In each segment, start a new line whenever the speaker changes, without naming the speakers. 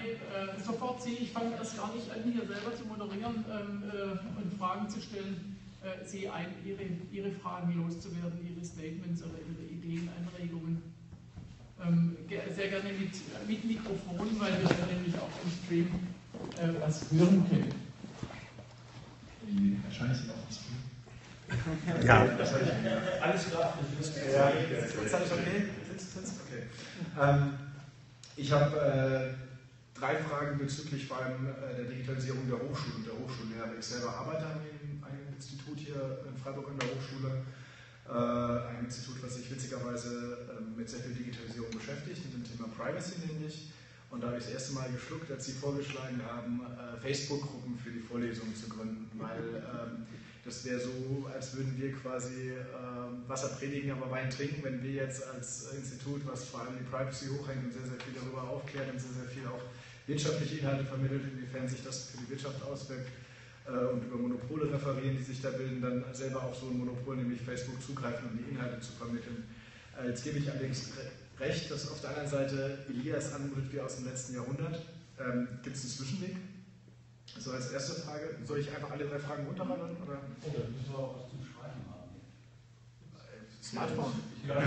sofort Sie, ich fange erst gar nicht an, hier selber zu moderieren und Fragen zu stellen, Sie ein, Ihre Fragen loszuwerden, Ihre Statements oder Ihre Ideen, Anregungen. Sehr gerne mit Mikrofon, weil wir dann nämlich auch im Stream was hören können.
Wahrscheinlich sind auch im Stream.
Ja.
Alles klar. Ja, ist alles okay? Okay. Ich habe 3 Fragen bezüglich vor allem der Digitalisierung der Hochschule und der Hochschullehre. Ich selber arbeite an einem Institut hier in Freiburg an der Hochschule. Ein Institut, was sich witzigerweise mit sehr viel Digitalisierung beschäftigt, mit dem Thema Privacy nämlich. Und da habe ich das erste Mal geschluckt, als Sie vorgeschlagen haben, Facebook-Gruppen für die Vorlesungen zu gründen, weil das wäre so, als würden wir quasi Wasser predigen, aber Wein trinken, wenn wir jetzt als Institut, was vor allem die Privacy hochhängt und sehr, sehr viel darüber aufklärt und sehr, sehr viel auch wirtschaftliche Inhalte vermittelt, inwiefern sich das für die Wirtschaft auswirkt und über Monopole referieren, die sich da bilden, dann selber auf so ein Monopol, nämlich Facebook, zugreifen, um die Inhalte zu vermitteln. Jetzt gebe ich allerdings recht, dass auf der anderen Seite Elias anmutet wie aus dem letzten Jahrhundert. Gibt es einen Zwischenweg? So als erste Frage, soll ich einfach alle 3 Fragen runterballern? Oder?
Oder müssen wir auch was zum Schreiben haben?
Smartphone.
Ja,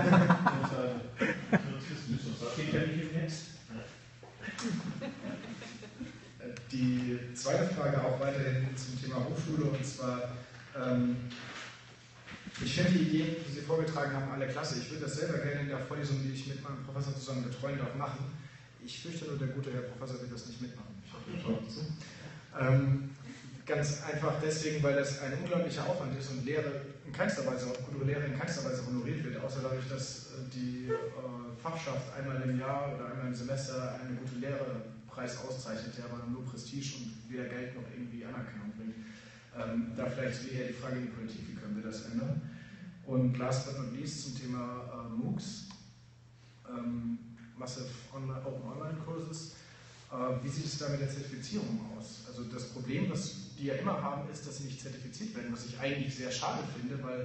das geht ja nicht im Netz.
Die zweite Frage auch weiterhin zum Thema Hochschule, und zwar, ich finde die Ideen, die Sie vorgetragen haben, alle klasse. Ich würde das selber gerne in der Vorlesung, die ich mit meinem Professor zusammen betreuen darf, machen. Ich fürchte nur, der gute Herr Professor wird das nicht mitmachen. Ich hoffe, ihr schaut zu. Ganz einfach deswegen, weil das ein unglaublicher Aufwand ist und Lehre in keinster Weise, auch gute Lehre in keinster Weise honoriert wird, außer dadurch, dass die Fachschaft einmal im Jahr oder einmal im Semester eine gute Lehrepreis auszeichnet, der aber nur Prestige und weder Geld noch irgendwie Anerkennung bringt. Da vielleicht eher die Frage in die Politik, wie können wir das ändern? Und last but not least zum Thema MOOCs, Massive Open Online Courses. Wie sieht es da mit der Zertifizierung aus? Also das Problem, das die ja immer haben, ist, dass sie nicht zertifiziert werden, was ich eigentlich sehr schade finde, weil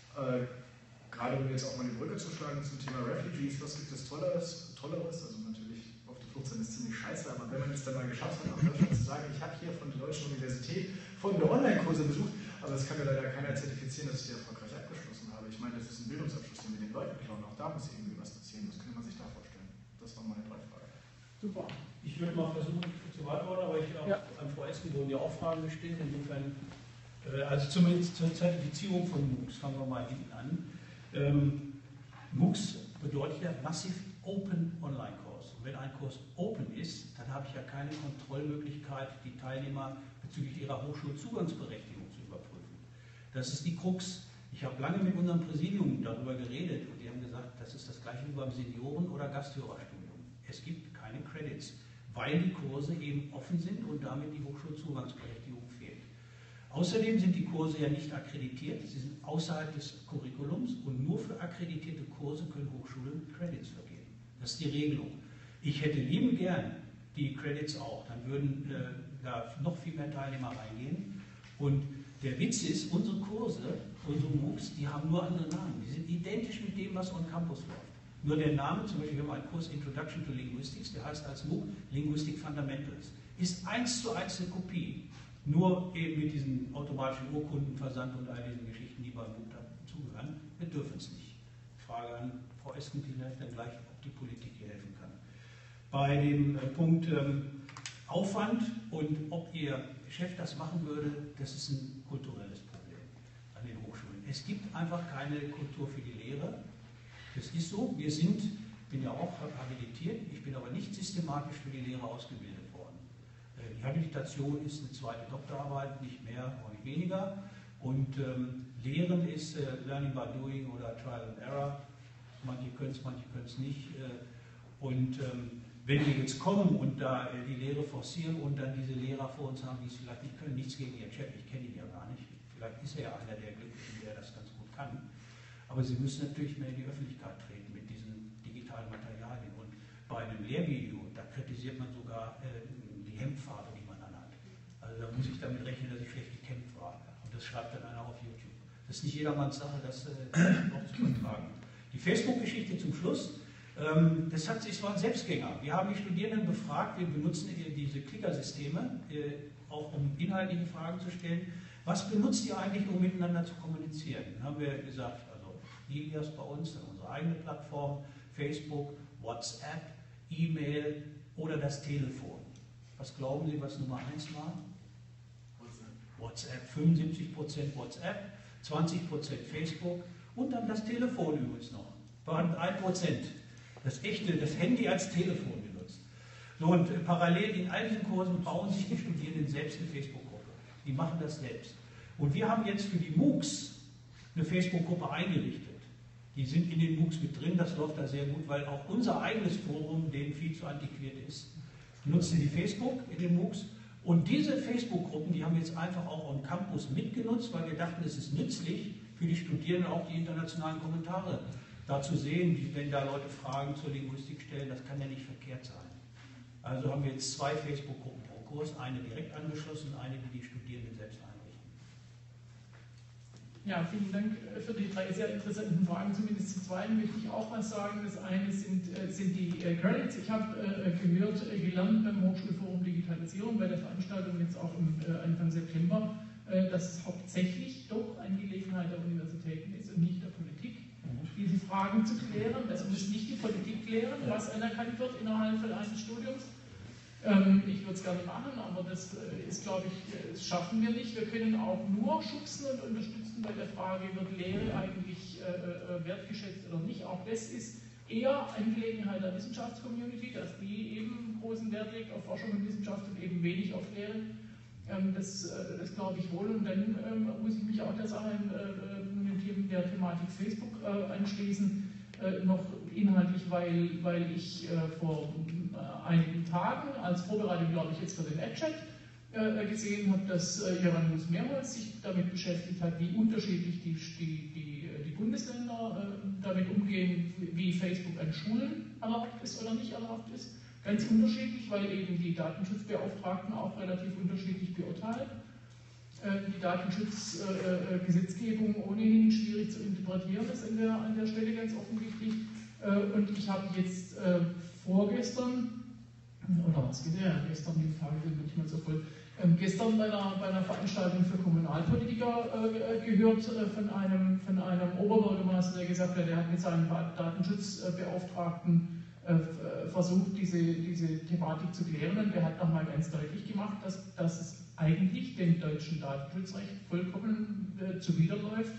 gerade um jetzt auch mal die Brücke zu schlagen zum Thema Refugees, was gibt es Tolleres? Also natürlich auf der Flucht sein ist ziemlich scheiße, aber wenn man es dann mal geschafft hat, nach Deutschland zu sagen, ich habe hier von der Deutschen Universität folgende Online-Kurse besucht, aber das kann mir leider keiner zertifizieren, dass ich die erfolgreich abgeschlossen habe. Ich meine, das ist ein Bildungsabschluss, den wir den Leuten klauen, auch da muss irgendwie was passieren, was könnte man sich da vorstellen? Das waren meine 3 Fragen.
Super.
Ich würde mal versuchen zu beantworten, aber ich auch an Frau Esken wurden ja auch Fragen gestellt. Insofern, also zumindest zur Zertifizierung von MOOCs, fangen wir mal hinten an. MOOCs bedeutet ja Massive Open Online Course. Und wenn ein Kurs open ist, dann habe ich ja keine Kontrollmöglichkeit, die Teilnehmer bezüglich ihrer Hochschulzugangsberechtigung zu überprüfen. Das ist die Krux. Ich habe lange mit unserem Präsidium darüber geredet und die haben gesagt, das ist das gleiche wie beim Senioren- oder Gasthörerstudium. Es gibt keine Credits, weil die Kurse eben offen sind und damit die Hochschulzugangsberechtigung fehlt. Außerdem sind die Kurse ja nicht akkreditiert, sie sind außerhalb des Curriculums und nur für akkreditierte Kurse können Hochschulen Credits vergeben. Das ist die Regelung. Ich hätte liebend gern die Credits auch, dann würden da noch viel mehr Teilnehmer reingehen. Und der Witz ist, unsere Kurse, unsere MOOCs, die haben nur andere Namen. Die sind identisch mit dem, was on Campus läuft. Nur der Name, zum Beispiel, wir haben einen Kurs Introduction to Linguistics, der heißt als MOOC Linguistic Fundamentals. Ist 1:1 eine Kopie, nur eben mit diesem automatischen Urkundenversand und all diesen Geschichten, die beim MOOC dazugehören. Wir dürfen es nicht. Frage an Frau Esken vielleicht dann gleich, ob die Politik hier helfen kann. Bei dem Punkt Aufwand und ob Ihr Chef das machen würde, das ist ein kulturelles Problem an den Hochschulen. Es gibt einfach keine Kultur für die Lehre. Das ist so. Ich bin ja auch habilitiert, ich bin aber nicht systematisch für die Lehre ausgebildet worden. Die Habilitation ist eine zweite Doktorarbeit, nicht mehr und nicht weniger. Und Lehren ist Learning by Doing oder Trial and Error. Manche können es nicht. Und wenn wir jetzt kommen und da die Lehre forcieren und dann diese Lehrer vor uns haben, die es vielleicht nicht können, nichts gegen ihren Chef, ich kenne ihn ja gar nicht. Vielleicht ist er ja einer der Glücklichen, der das ganz gut kann. Aber sie müssen natürlich mehr in die Öffentlichkeit treten mit diesen digitalen Materialien. Und bei einem Lehrvideo, da kritisiert man sogar die Hemdfarbe, die man anhat. Also da muss ich damit rechnen, dass ich schlecht gekämpft war. Und das schreibt dann einer auf YouTube. Das ist nicht jedermanns Sache, das noch zu übertragen. Die Facebook-Geschichte zum Schluss. Das war ein Selbstgänger. Wir haben die Studierenden befragt, wir benutzen diese Klickersysteme, auch um inhaltliche Fragen zu stellen. Was benutzt ihr eigentlich, um miteinander zu kommunizieren? Dann haben wir gesagt, also Ilias bei uns, dann unsere eigene Plattform, Facebook, WhatsApp, E-Mail oder das Telefon. Was glauben Sie, was Nummer 1 war? WhatsApp. 75% WhatsApp, 20% Facebook und dann das Telefon übrigens noch. Waren 1%. Das Handy als Telefon genutzt. So, und parallel in all diesen Kursen bauen sich die Studierenden selbst eine Facebook-Gruppe. Die machen das selbst. Und wir haben jetzt für die MOOCs eine Facebook-Gruppe eingerichtet. Die sind in den MOOCs mit drin, das läuft da sehr gut, weil auch unser eigenes Forum denen viel zu antiquiert ist. Wir nutzen die Facebook in den MOOCs und diese Facebook-Gruppen, die haben wir jetzt einfach auch on Campus mitgenutzt, weil wir dachten, es ist nützlich für die Studierenden auch die internationalen Kommentare da zu sehen, wenn da Leute Fragen zur Linguistik stellen, das kann ja nicht verkehrt sein. Also haben wir jetzt 2 Facebook-Gruppen pro Kurs, eine direkt angeschlossen, eine, die die Studierenden selbst einrichten.
Ja, vielen Dank für die 3 sehr interessanten Fragen. Zumindest zum Zweiten möchte ich auch was sagen. Das eine sind die Credits. Ich habe gelernt beim Hochschulforum Digitalisierung, bei der Veranstaltung jetzt auch Anfang September, dass es hauptsächlich doch Angelegenheit der Universitäten ist und nicht der Politik, diese Fragen zu klären. Das muss nicht die Politik klären, was anerkannt wird innerhalb eines Studiums. Ich würde es gerne machen, aber das ist, glaube ich, das schaffen wir nicht. Wir können auch nur schubsen und unterstützen bei der Frage, wird Lehre eigentlich wertgeschätzt oder nicht. Auch das ist eher Angelegenheit der Wissenschaftscommunity, dass die eben großen Wert legt auf Forschung und Wissenschaft und eben wenig auf Lehre. Das glaube ich wohl. Und dann muss ich mich auch der Sache der Thematik Facebook anschließen, noch inhaltlich, weil ich vor einigen Tagen als Vorbereitung, glaube ich, jetzt für den AdChat gesehen habe, dass Hieronymus Mehrholz sich damit beschäftigt hat, wie unterschiedlich die Bundesländer damit umgehen, wie Facebook an Schulen erlaubt ist oder nicht erlaubt ist. Ganz unterschiedlich, weil eben die Datenschutzbeauftragten auch relativ unterschiedlich beurteilen. Die Datenschutzgesetzgebung ohnehin schwierig zu interpretieren ist an der Stelle ganz offensichtlich. Und ich habe jetzt vorgestern, oder was geht ja, gestern, die Tage sind nicht mehr so voll, gestern bei einer Veranstaltung für Kommunalpolitiker gehört von einem Oberbürgermeister, der gesagt hat, der hat mit seinem Datenschutzbeauftragten versucht, diese Thematik zu klären, und der hat nochmal ganz deutlich gemacht, dass es eigentlich dem deutschen Datenschutzrecht vollkommen zuwiderläuft,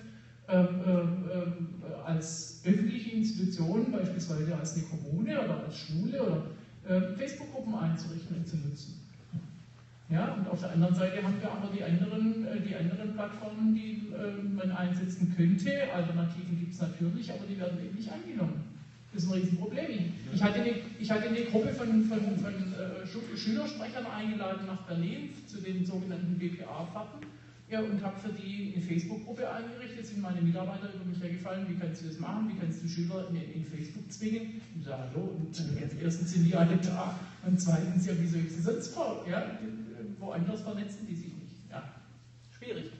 als öffentliche Institution, beispielsweise als eine Kommune oder als Schule oder Facebook-Gruppen einzurichten und zu nutzen. Ja, und auf der anderen Seite haben wir aber die anderen Plattformen, die man einsetzen könnte. Alternativen gibt es natürlich, aber die werden eben nicht angenommen. Das ist ein Riesenproblem. Ich hatte eine Gruppe von Schülersprechern eingeladen nach Berlin zu den sogenannten BPA-Fahrten, ja, und habe für die eine Facebook-Gruppe eingerichtet. Sind meine Mitarbeiter über mich hergefallen, wie kannst du das machen, wie kannst du Schüler in Facebook zwingen? Ich sage, hallo, und erstens sind die alle da, und zweitens, ja, wie soll ich sie sonst woanders vernetzen die sich nicht. Ja, schwierig.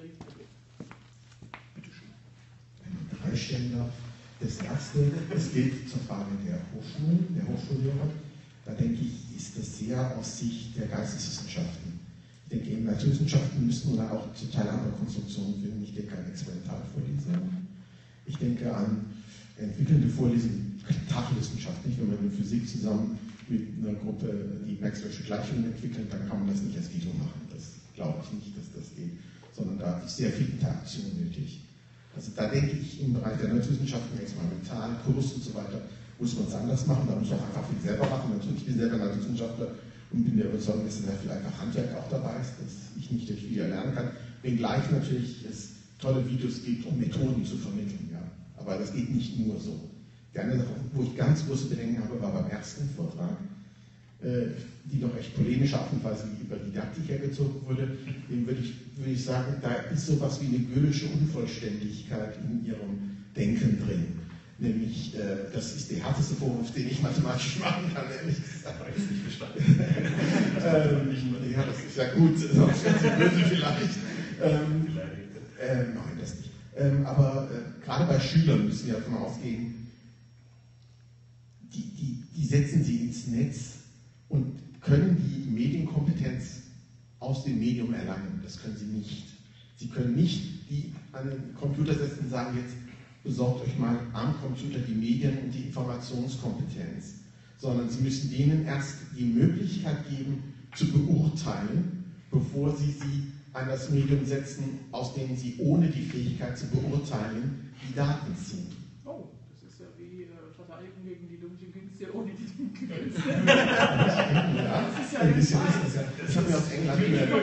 Bitte schön.
Wenn ich 3 stellen darf. Das erste, es geht zur Frage der Hochschulen, der Hochschullehrer. Da denke ich, ist das sehr aus Sicht der Geisteswissenschaften. Ich denke, eben Naturwissenschaften müssen da auch zum Teil andere Konstruktionen finden. Ich denke an Experimentalvorlesungen. Ich denke an entwickelnde Vorlesungen, Tafelwissenschaften. Wenn man in Physik zusammen mit einer Gruppe die Maxwell'sche Gleichungen entwickelt, dann kann man das nicht als Video machen. Das glaube ich nicht, dass das geht, sondern da ist sehr viel Interaktion nötig. Also da denke ich, im Bereich der Naturwissenschaften, experimental, Kurs und so weiter, muss man es anders machen. Da muss man auch einfach viel selber machen. Natürlich, ich bin selber Naturwissenschaftler und bin der Überzeugung, dass sehr viel einfach Handwerk auch dabei ist, dass ich nicht durch Video lernen kann. Wenngleich natürlich es tolle Videos gibt, um Methoden zu vermitteln. Ja. Aber das geht nicht nur so. Die andere Sache, wo ich ganz große Bedenken habe, war beim ersten Vortrag, die noch echt polemische Art und Weise über Didaktik hergezogen wurde. Dem würde ich sagen, da ist sowas wie eine göhlische Unvollständigkeit in ihrem Denken drin. Nämlich, das ist der härteste Vorwurf, den ich mathematisch machen kann, ehrlich gesagt.
Ich habe es nicht verstanden.
Ja, das ist ja gut, sonst werden Sie böse vielleicht. Nein, das nicht. Aber gerade bei Schülern müssen wir davon ausgehen, die setzen sie ins Netz und können die Medienkompetenz aus dem Medium erlangen. Das können sie nicht. Sie können nicht die an den Computer setzen und sagen, jetzt besorgt euch mal am Computer die Medien und die Informationskompetenz, sondern sie müssen denen erst die Möglichkeit geben, zu beurteilen, bevor sie an das Medium setzen, aus dem sie ohne die Fähigkeit zu beurteilen die Daten ziehen.
Oh, das ist ja wie Verteidigung gegen die dunklen Künste ohne die dunklen Künste.
Ja, das ist ja ein bisschen ist das ja. Ich habe mir aus England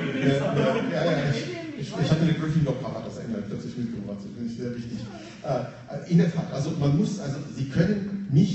ich hatte eine Gryffindor-Cover aus England plötzlich mitgebracht, das finde ich sehr wichtig. In der Tat, Sie können nicht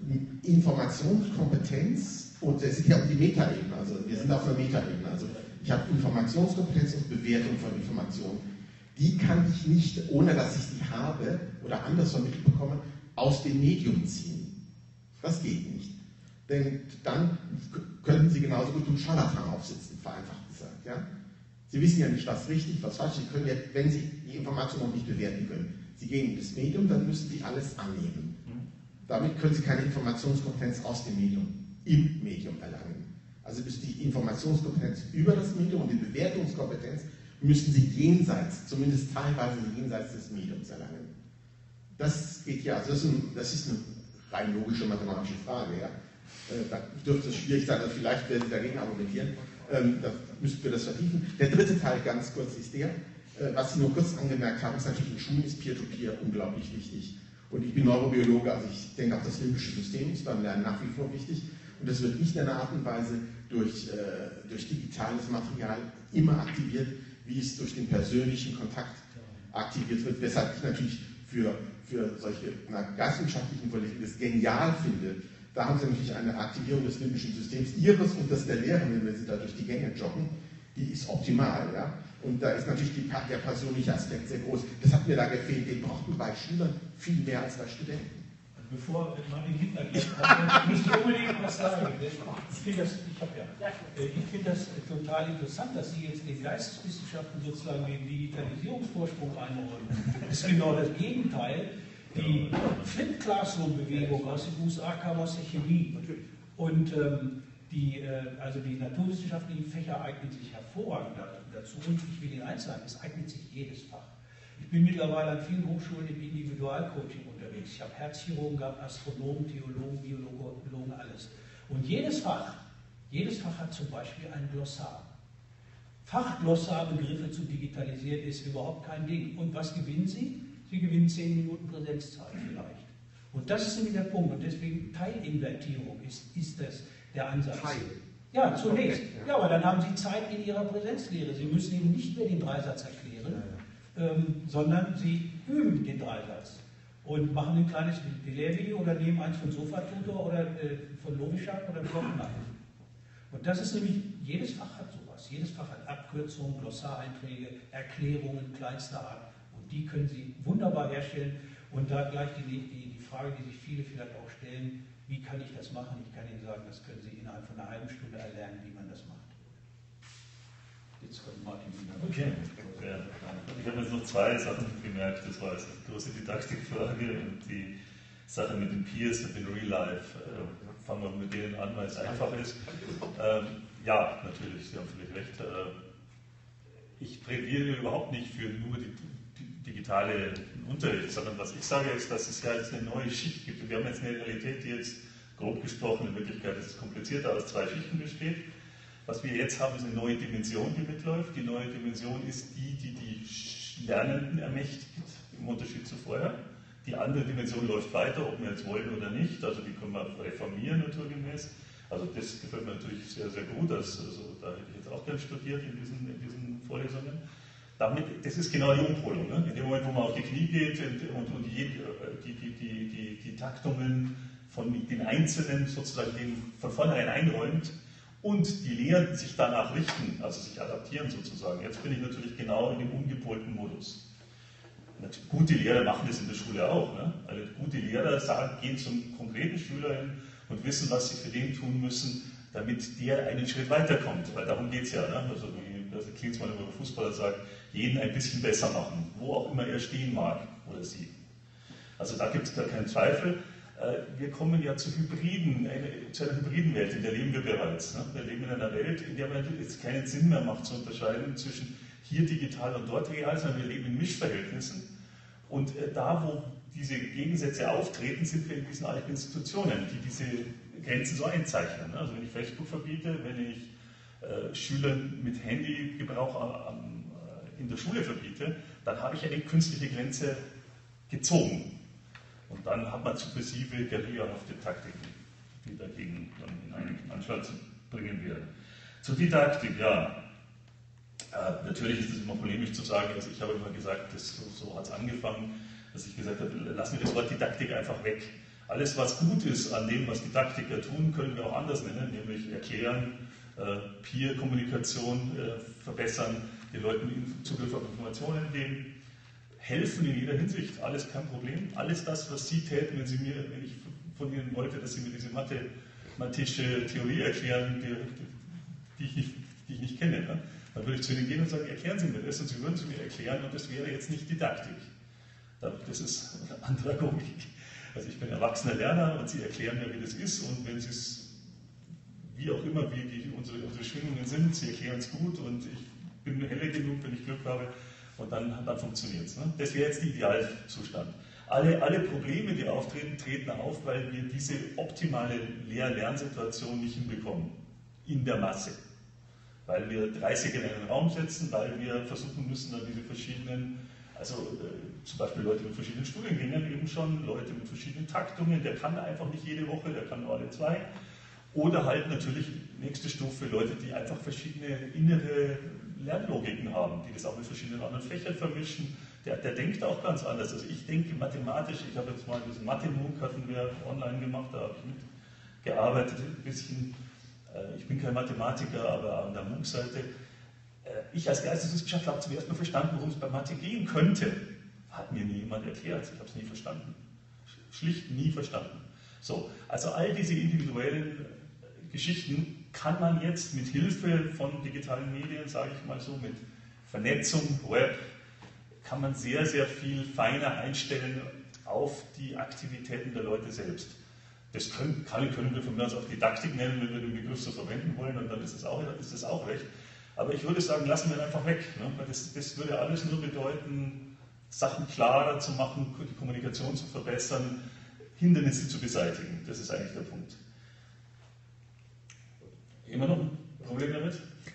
Informationskompetenz, und es ist ja auch die Metaebene, also wir sind auf einer Metaebene, also ich habe Informationskompetenz und Bewertung von Informationen. Die kann ich nicht, ohne dass ich sie habe oder anders vermittelt bekomme, aus dem Medium ziehen. Das geht nicht. Denn dann können Sie genauso gut einen Scharlatan aufsitzen, vereinfacht gesagt. Ja? Sie wissen ja nicht, was richtig, was falsch. Sie können ja, wenn Sie die Information noch nicht bewerten können, Sie gehen in das Medium, dann müssen Sie alles annehmen. Damit können Sie keine Informationskompetenz aus dem Medium, im Medium erlangen. Also müssen die Informationskompetenz über das Medium und die Bewertungskompetenz müssen Sie jenseits, zumindest teilweise jenseits des Mediums erlangen. Das geht ja, also das ist eine rein logische mathematische Frage. Ja? Da dürfte es schwierig sein, dass vielleicht werden Sie dagegen argumentieren. Da müssten wir das vertiefen. Der dritte Teil ganz kurz ist der, was Sie nur kurz angemerkt haben, ist natürlich in Schulen ist Peer-to-Peer unglaublich wichtig. Und ich bin Neurobiologe, also ich denke auch das limbische System ist beim Lernen nach wie vor wichtig. Und das wird nicht in einer Art und Weise durch digitales Material immer aktiviert, wie es durch den persönlichen Kontakt aktiviert wird. Weshalb ich natürlich für solche geistwissenschaftlichen Politiken das genial finde. Da haben Sie natürlich eine Aktivierung des limbischen Systems, Ihres und das der Lehrenden, wenn Sie da durch die Gänge joggen, die ist optimal. Ja? Und da ist natürlich der persönliche Aspekt sehr groß. Das hat mir da gefehlt. Den brauchten bei Schülern viel mehr als bei Studenten.
Bevor Martin Hitler geht, muss ich unbedingt was sagen. Ich finde das total interessant, dass Sie jetzt den Geisteswissenschaften sozusagen den Digitalisierungsvorsprung einräumen. Das ist genau das Gegenteil. Die Flip-Classroom-Bewegung aus den USA kam aus der Chemie. Und die naturwissenschaftlichen Fächer eignen sich hervorragend dazu. Und ich will Ihnen eins sagen, es eignet sich jedes Fach. Ich bin mittlerweile an vielen Hochschulen im Individualcoaching unterwegs. Ich habe Herzchirurgen gehabt, Astronomen, Theologen, Biologen, alles. Und jedes Fach hat zum Beispiel ein Glossar. Fachglossarbegriffe zu digitalisieren ist überhaupt kein Ding. Und was gewinnen Sie? Sie gewinnen 10 Minuten Präsenzzeit vielleicht. Und das ist nämlich der Punkt. Und deswegen Teilinvertierung ist das der Ansatz.
Teil.
Ja, zunächst. Ja, aber dann haben Sie Zeit in Ihrer Präsenzlehre. Sie müssen eben nicht mehr den Dreisatz erklären, sondern Sie üben den Dreisatz und machen ein kleines Lehrvideo oder nehmen eins von Sofatutor oder von Lovischak oder Glockenach. Und das ist nämlich, jedes Fach hat sowas. Jedes Fach hat Abkürzungen, Glossareinträge, Erklärungen kleinster Art. Und die können Sie wunderbar herstellen. Und da gleich die Frage, die sich viele vielleicht auch stellen, wie kann ich das machen? Ich kann Ihnen sagen, das können Sie innerhalb von einer halben Stunde erlernen, wie man das macht. Jetzt kommt Martin wieder.
Okay. Ich habe jetzt noch zwei Sachen gemerkt. Das war jetzt eine große Didaktikfrage und die Sache mit den Peers und den Real Life. Fangen wir mit denen an, weil es einfach ist. Ja, natürlich, Sie haben völlig recht. Ich plädiere überhaupt nicht für nur die digitale Unterricht, sondern was ich sage ist, dass es ja jetzt eine neue Schicht gibt. Wir haben jetzt eine Realität, die jetzt grob gesprochen, in Wirklichkeit ist es komplizierter, aus 2 Schichten besteht. Was wir jetzt haben, ist eine neue Dimension, die mitläuft. Die neue Dimension ist die Lernenden ermächtigt, im Unterschied zu vorher. Die andere Dimension läuft weiter, ob wir jetzt wollen oder nicht. Also die können wir reformieren naturgemäß. Also das gefällt mir natürlich sehr, sehr gut. Also da hätte ich jetzt auch gern studiert in diesen Vorlesungen. Das ist genau die Umpolung. Ne? In dem Moment, wo man auf die Knie geht und die Taktungen von den Einzelnen sozusagen von vornherein einräumt und die Lehrenden sich danach richten, also sich adaptieren sozusagen. Jetzt bin ich natürlich genau in dem umgepolten Modus. Gute Lehrer machen das in der Schule auch. Ne? Also gute Lehrer gehen zum konkreten Schüler hin und wissen, was sie für den tun müssen, damit der einen Schritt weiterkommt. Weil darum geht es ja. Ne? Also wie Klinsmann über Fußballer sagt, jeden ein bisschen besser machen, wo auch immer er stehen mag oder sie. Also da gibt es gar keinen Zweifel. Wir kommen ja zu einer hybriden Welt, in der leben wir bereits. Ne? Wir leben in einer Welt, in der man jetzt keinen Sinn mehr macht zu unterscheiden zwischen hier digital und dort real, sondern wir leben in Mischverhältnissen. Und da, wo diese Gegensätze auftreten, sind wir in diesen alten Institutionen, die diese Grenzen so einzeichnen. Also wenn ich Facebook verbiete, wenn ich Schülern mit Handygebrauch in der Schule verbiete, dann habe ich eine künstliche Grenze gezogen. Und dann hat man subversive, guerillahafte Taktiken, die dagegen dann in einen Anschlag zu bringen werden. Zur Didaktik, ja. Natürlich ist es immer polemisch zu sagen, also ich habe immer gesagt, so hat es angefangen, dass ich gesagt habe, lassen wir das Wort Didaktik einfach weg. Alles, was gut ist an dem, was Didaktiker tun, können wir auch anders nennen, nämlich erklären, Peer-Kommunikation verbessern, den Leuten Zugriff auf Informationen geben, helfen in jeder Hinsicht, alles kein Problem. Alles das, was Sie täten, wenn ich von Ihnen wollte, dass Sie mir diese mathematische Theorie erklären, die ich nicht kenne, ne? Dann würde ich zu Ihnen gehen und sagen, erklären Sie mir das, und Sie würden es mir erklären, und das wäre jetzt nicht Didaktik. Das ist Andragogik. Also ich bin erwachsener Lerner und Sie erklären mir, wie das ist, und wenn Sie es, wie auch immer, wie unsere Schwingungen sind, Sie erklären es gut und ich bin helle genug, wenn ich Glück habe, und dann funktioniert es. Ne? Das wäre jetzt der Idealzustand. Alle Probleme, die auftreten, treten auf, weil wir diese optimale Lehr-Lernsituation nicht hinbekommen. In der Masse. Weil wir 30 in einen Raum setzen, weil wir versuchen müssen, dann diese verschiedenen, zum Beispiel Leute mit verschiedenen Studiengängen eben schon, Leute mit verschiedenen Taktungen, der kann einfach nicht jede Woche, der kann nur alle 2. Oder halt natürlich nächste Stufe, Leute, die einfach verschiedene innere Lernlogiken haben, die das auch mit verschiedenen anderen Fächern vermischen. Der denkt auch ganz anders. Also ich denke mathematisch, ich habe jetzt mal diesen Mathe-MOOC hatten wir online gemacht, da habe ich mitgearbeitet ein bisschen. Ich bin kein Mathematiker, aber an der MOOC-Seite. Ich als Geisteswissenschaftler habe zuerst mal verstanden, worum es bei Mathe gehen könnte. Hat mir nie jemand erklärt, ich habe es nie verstanden. Schlicht nie verstanden. So, also all diese individuellen Geschichten kann man jetzt mit Hilfe von digitalen Medien, sage ich mal so, mit Vernetzung, Web, kann man sehr, sehr viel feiner einstellen auf die Aktivitäten der Leute selbst. Das können wir von mir aus auch Didaktik nennen, wenn wir den Begriff so verwenden wollen, und dann ist das auch recht. Aber ich würde sagen, lassen wir ihn einfach weg. Ne? Weil das würde alles nur bedeuten, Sachen klarer zu machen, die Kommunikation zu verbessern, Hindernisse zu beseitigen. Das ist eigentlich der Punkt. Immer noch ein Problem damit?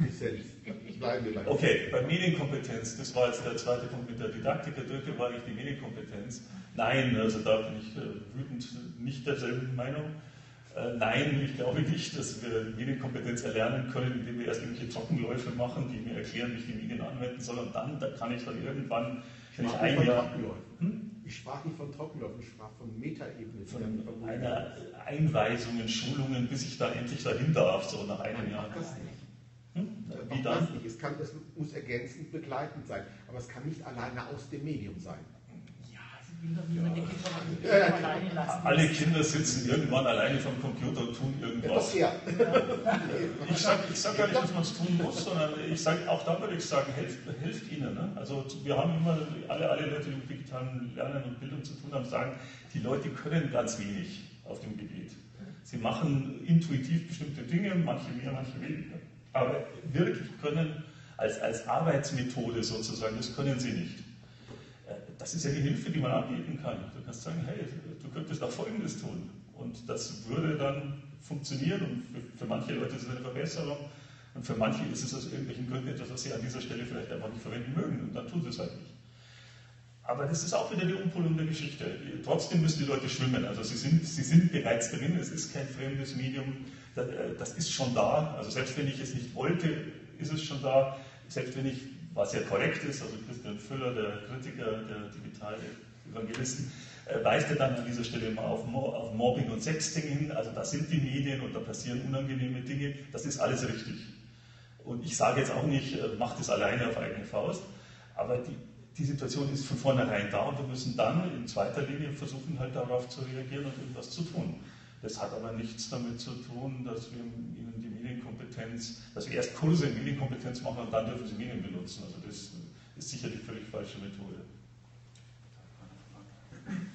Okay, bei Medienkompetenz, das war jetzt der zweite Punkt mit der Didaktik, der dritte war eigentlich die Medienkompetenz. Nein, also da bin ich wütend nicht derselben Meinung. Nein, ich glaube nicht, dass wir Medienkompetenz erlernen können, indem wir erst irgendwelche Trockenläufe machen, die mir erklären, wie ich die Medien anwenden soll, und dann kann ich dann irgendwann,
Ich sprach nicht von Trockenläufen, ich sprach von Metaebene.
Von einer Einweisung in Schulungen, bis ich da endlich dahin darf, so nach einem Jahr.
Das nicht.
Wie dann?
Es muss ergänzend begleitend sein, aber es kann nicht alleine aus dem Medium sein.
Alle Kinder sitzen irgendwann alleine vom Computer und tun irgendwas.
Ja.
Ich sage gar nicht, dass man es tun muss, sondern auch da würde ich sagen, helft ihnen. Ne? Also wir haben immer, alle Leute, die mit digitalen Lernen und Bildung zu tun haben, sagen, die Leute können ganz wenig auf dem Gebiet. Sie machen intuitiv bestimmte Dinge, manche mehr, manche weniger. Aber wirklich können, als Arbeitsmethode sozusagen, das können sie nicht. Das ist ja die Hilfe, die man anbieten kann. Du kannst sagen, hey, du könntest auch Folgendes tun. Und das würde dann funktionieren, und für manche Leute ist es eine Verbesserung, und für manche ist es aus irgendwelchen Gründen etwas, was sie an dieser Stelle vielleicht einfach nicht verwenden mögen, und dann tun sie es halt nicht. Aber das ist auch wieder die Umpolung der Geschichte. Trotzdem müssen die Leute schwimmen. Also sie sind bereits drin, es ist kein fremdes Medium, das ist schon da. Also selbst wenn ich es nicht wollte, ist es schon da. Selbst wenn ich, was ja korrekt ist, also Christian Füller, der Kritiker der Digital-Evangelisten, weist ja dann an dieser Stelle immer auf Mobbing und Sexting hin. Also da sind die Medien und da passieren unangenehme Dinge. Das ist alles richtig. Und ich sage jetzt auch nicht, macht es alleine auf eigene Faust, aber die Situation ist von vornherein da, und wir müssen dann in zweiter Linie versuchen, halt darauf zu reagieren und irgendwas zu tun. Das hat aber nichts damit zu tun, dass wir ihnen die Medienkompetenz, dass wir erst Kurse in Medienkompetenz machen und dann dürfen sie Medien benutzen. Also das ist sicher die völlig falsche Methode.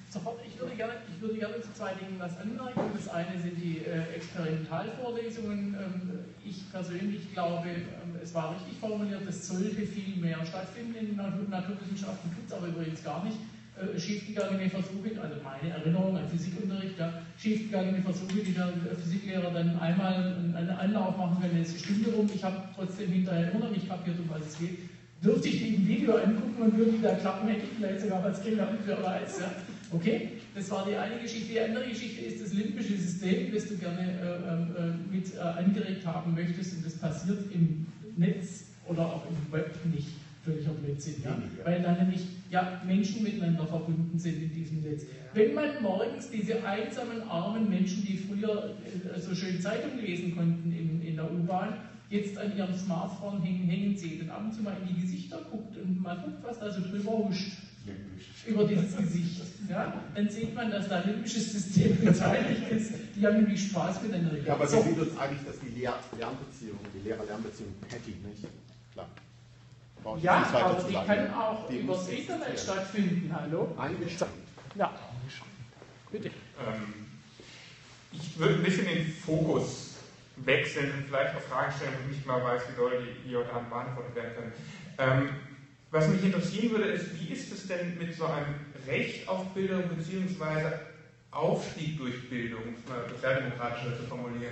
Sofort, ich würde gerne zu zwei Dingen was anmerken. Das eine sind die Experimentalvorlesungen. Ich persönlich glaube, es war richtig formuliert, es sollte viel mehr stattfinden in Naturwissenschaften, tut es aber übrigens gar nicht. Schiefgegangene Versuche, also meine Erinnerung an Physikunterricht, ja, schiefgegangene Versuche, die der Physiklehrer dann einmal einen Anlauf machen kann, jetzt die Stunde rum, ich habe trotzdem hinterher immer noch nicht kapiert, um was es geht, dürfte ich die im Video angucken und würde da klappen, hätte ich vielleicht sogar was gelernt, wer weiß. Ja. Okay, das war die eine Geschichte. Die andere Geschichte ist das limbische System, das du gerne mit angeregt haben möchtest, und das passiert im Netz oder auch im Web nicht. Völliger Blödsinn, ja? Weil dann nämlich Menschen miteinander verbunden sind in diesem Netz. Wenn man morgens diese einsamen, armen Menschen, die früher so schön Zeitung lesen konnten in der U-Bahn, jetzt an ihrem Smartphone hängen sieht und ab und zu mal in die Gesichter guckt und mal guckt, was da so drüber huscht über dieses Gesicht, ja? Dann sieht man, dass da ein limbisches System beteiligt ist, die haben nämlich Spaß miteinander.
Ja, aber wir sind uns einig, dass die Lehrer-Lernbeziehung petty, nicht? Klar.
Ja, aber die kann auch übers Internet stattfinden, hallo?
Eingeschränkt.
Ja, bitte.
Ich würde ein bisschen den Fokus wechseln und vielleicht auch Fragen stellen, wo ich nicht mal weiß, wie doll die hier oder da beantwortet werden können. Was mich interessieren würde, ist, wie ist es denn mit so einem Recht auf Bildung bzw. Aufstieg durch Bildung, um es mal sozialdemokratischer zu formulieren?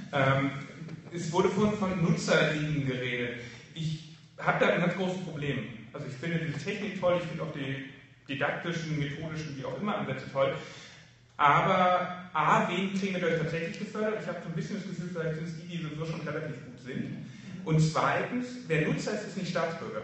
Es wurde vorhin von Nutzerliegen geredet. Ich habe da ein ganz großes Problem. Also ich finde diese Technik toll, ich finde auch die didaktischen, methodischen, wie auch immer Ansätze toll. Aber A, wen kriegen wir dadurch tatsächlich gefördert? Ich habe so ein bisschen das Gefühl, vielleicht sind es die sowieso schon relativ gut sind. Und zweitens, der Nutzer ist nicht Staatsbürger.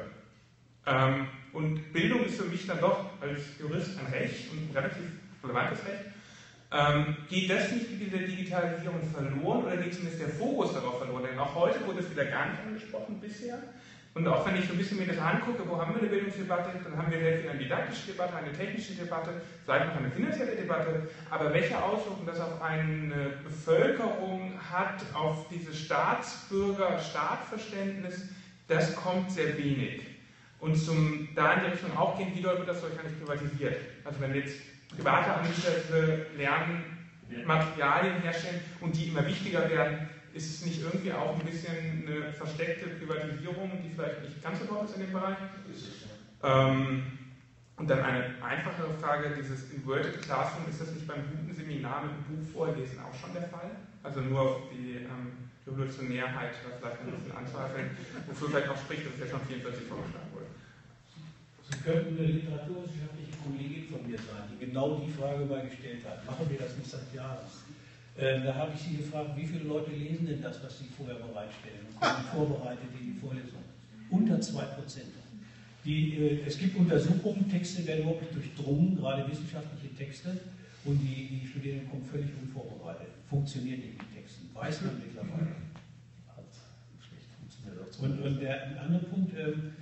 Und Bildung ist für mich dann doch als Jurist ein Recht und ein relativ relevantes Recht. Geht das nicht mit dieser Digitalisierung verloren oder geht zumindest der Fokus darauf verloren? Denn auch heute wurde es wieder gar nicht angesprochen bisher. Und auch wenn ich so ein bisschen mir das angucke, wo haben wir eine Bildungsdebatte, dann haben wir sehr viel eine didaktische Debatte, eine technische Debatte, vielleicht noch eine finanzielle Debatte, aber welche Auswirkungen das auf eine Bevölkerung hat, auf dieses Staatsbürger-Staatverständnis, das kommt sehr wenig. Und da in die Richtung auch gehen, wie doll wird das wahrscheinlich privatisiert? Also wenn jetzt private Anbieter Lernmaterialien herstellen und die immer wichtiger werden, ist es nicht irgendwie auch ein bisschen eine versteckte Privatisierung, die vielleicht nicht ganz so toll ist in dem Bereich? Und dann eine einfachere Frage, dieses Inverted Classroom, ist das nicht beim guten Seminar mit dem Buch vorlesen auch schon der Fall? Also nur auf die Revolutionärheit vielleicht ein bisschen anzweifeln, wofür vielleicht auch spricht, dass es ja schon 44 vorgeschlagen wurde.
Sie könnten eine literaturwissenschaftliche Kollegin von mir sein, die genau die Frage mal gestellt hat. Machen wir das nicht seit Jahren? Da habe ich Sie gefragt, wie viele Leute lesen denn das, was Sie vorher bereitstellen und kommen vorbereitet in die Vorlesung? Unter 2%. Es gibt Untersuchungen, Texte werden überhaupt nicht durchdrungen, gerade wissenschaftliche Texte, und die Studierenden kommen völlig unvorbereitet. Funktioniert in den Texten, weiß man mittlerweile. Hat schlecht funktioniert. Und der andere Punkt,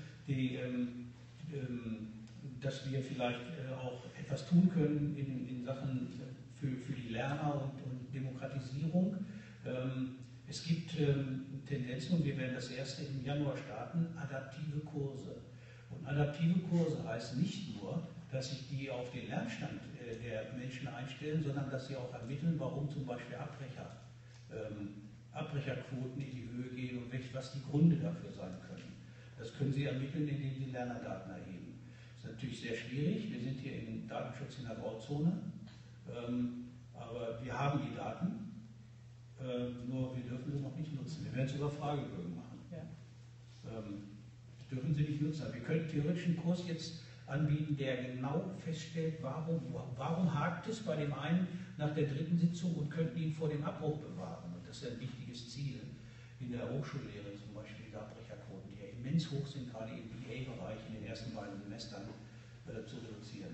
dass wir vielleicht auch etwas tun können in Sachen für die Lerner und Demokratisierung. Es gibt Tendenzen, und wir werden das erste im Januar starten, adaptive Kurse. Und adaptive Kurse heißt nicht nur, dass sich die auf den Lernstand der Menschen einstellen, sondern dass sie auch ermitteln, warum zum Beispiel Abbrecherquoten in die Höhe gehen und was die Gründe dafür sein können. Das können Sie ermitteln, indem Sie Lernerdaten erheben. Das ist natürlich sehr schwierig. Wir sind hier im Datenschutz in der Grauzone. Aber wir haben die Daten, nur wir dürfen sie noch nicht nutzen. Wir werden sogar Fragebögen machen. Ja. Dürfen sie nicht nutzen. Wir können theoretisch einen Kurs jetzt anbieten, der genau feststellt, warum hakt es bei dem einen nach der 3. Sitzung, und könnten ihn vor dem Abbruch bewahren. Und das ist ein wichtiges Ziel in der Hochschullehre, zum Beispiel die Abbrecherquoten, die ja immens hoch sind, gerade im BA-Bereich in den ersten beiden Semestern zu reduzieren.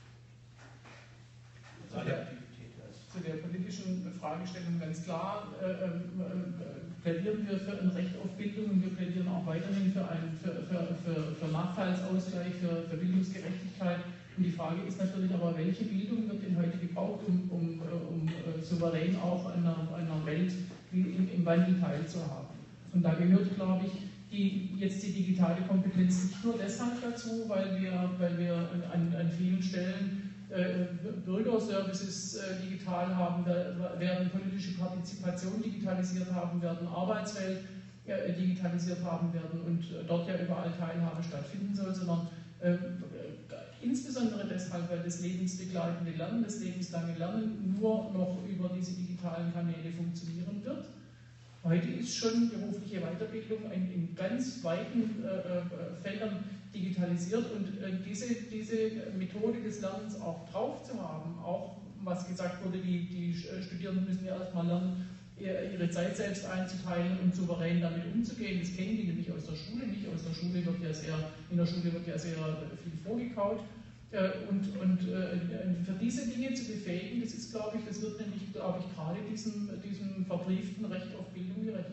Zu der politischen Fragestellung ganz klar plädieren wir für ein Recht auf Bildung, und wir plädieren auch weiterhin für Nachteilsausgleich, für Bildungsgerechtigkeit. Und die Frage ist natürlich aber, welche Bildung wird denn heute gebraucht, um souverän auch an einer Welt im Wandel teilzuhaben? Und da gehört, glaube ich, jetzt die digitale Kompetenz nicht nur deshalb dazu, weil wir an vielen Stellen Bürgerservices digital haben werden, politische Partizipation digitalisiert haben werden, Arbeitswelt digitalisiert haben werden und dort ja überall Teilhabe stattfinden soll, sondern insbesondere deshalb, weil das lebensbegleitende Lernen, das lebenslange Lernen nur noch über diese digitalen Kanäle funktionieren wird. Heute ist schon berufliche Weiterbildung in ganz weiten Feldern digitalisiert und diese Methode des Lernens auch drauf zu haben, auch was gesagt wurde, die Studierenden müssen ja erstmal lernen, ihre Zeit selbst einzuteilen und souverän damit umzugehen. Das kennen die nämlich aus der Schule nicht. In der Schule wird ja sehr viel vorgekaut. Und für diese Dinge zu befähigen, das wird nämlich, glaube ich, gerade diesem verbrieften Recht auf Bildung gerecht.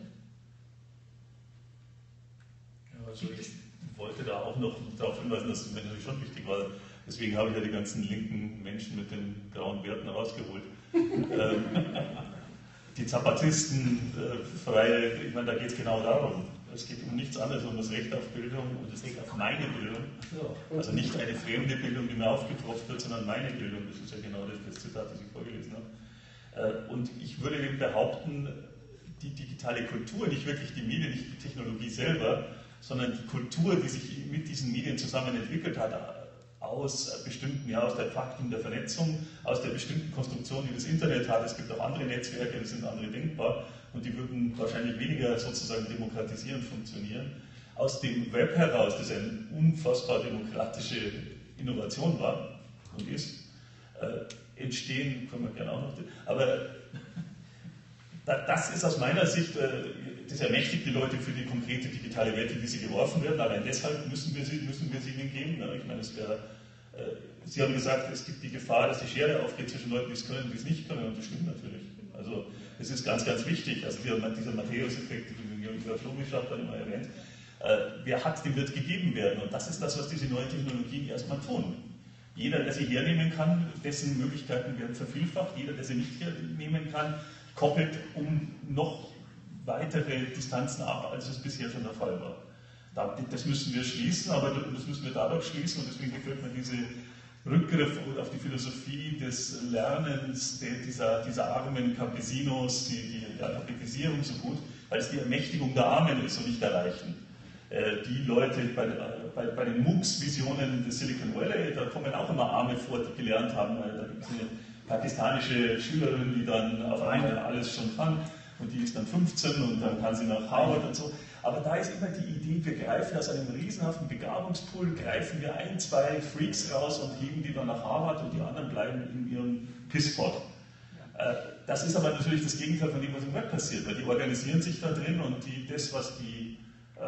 Ja, also ich wollte da auch noch darauf hinweisen, dass es mir natürlich schon wichtig war. Deswegen habe ich ja die ganzen linken Menschen mit den grauen Bärten rausgeholt. Die Zapatisten, Freie, ich meine, da geht es genau darum. Es geht um nichts anderes, um das Recht auf Bildung und das Recht auf meine Bildung. Also nicht eine fremde Bildung, die mir aufgepropft wird, sondern meine Bildung. Das ist ja genau das Zitat, das ich vorgelesen habe. Und ich würde behaupten, die digitale Kultur, nicht wirklich die Medien, nicht die Technologie selber, sondern die Kultur, die sich mit diesen Medien zusammen entwickelt hat, aus der Faktum der Vernetzung, aus der bestimmten Konstruktion, die das Internet hat. Es gibt auch andere Netzwerke, das sind andere denkbar und die würden wahrscheinlich weniger sozusagen demokratisierend funktionieren. Aus dem Web heraus, das eine unfassbar demokratische Innovation war und ist, entstehen, können wir gerne auch noch, aber das ist aus meiner Sicht, das ermächtigt die Leute für die konkrete digitale Welt, in die sie geworfen werden. Allein deshalb müssen wir sie ihnen geben. Ich meine, Sie haben gesagt, es gibt die Gefahr, dass die Schere aufgeht zwischen Leuten, die es können und die es nicht können, und das stimmt natürlich. Also es ist ganz, ganz wichtig, also dieser Matthäus-Effekt, den Jürgen Flomisch hat dann immer erwähnt, wer hat, dem wird gegeben werden. Und das ist das, was diese neuen Technologien erstmal tun. Jeder, der sie hernehmen kann, dessen Möglichkeiten werden vervielfacht. Jeder, der sie nicht hernehmen kann, koppelt um noch weitere Distanzen ab, als es bisher schon der Fall war. Das müssen wir schließen, aber das müssen wir dadurch schließen und deswegen gefällt mir diese Rückgriff auf die Philosophie des Lernens dieser armen Campesinos, die Alphabetisierung so gut, weil es die Ermächtigung der Armen ist und nicht der Reichen. Die Leute bei den MOOCs-Visionen des Silicon Valley, da kommen auch immer Arme vor, die gelernt haben. Da gibt es eine pakistanische Schülerin, die dann auf einmal alles schon kann und die ist dann 15 und dann kann sie nach Harvard und so. Aber da ist immer die Idee, wir greifen aus einem riesenhaften Begabungspool, greifen wir 1, 2 Freaks raus und heben die dann nach Harvard und die anderen bleiben in ihrem Pisspot. Das ist aber natürlich das Gegenteil von dem, was im Web passiert, weil die organisieren sich da drin und was die